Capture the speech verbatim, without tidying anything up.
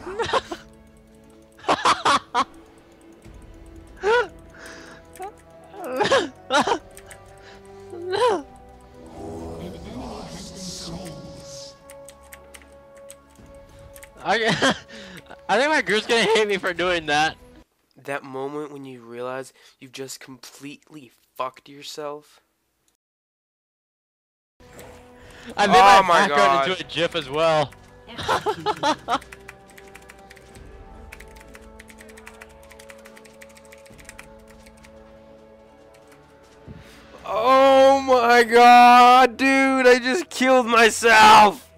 I, I think my group's gonna hate me for doing that. That moment when you realize you've just completely fucked yourself. I made Oh my my background God. into a GIF as well. Oh my God, dude, I just killed myself.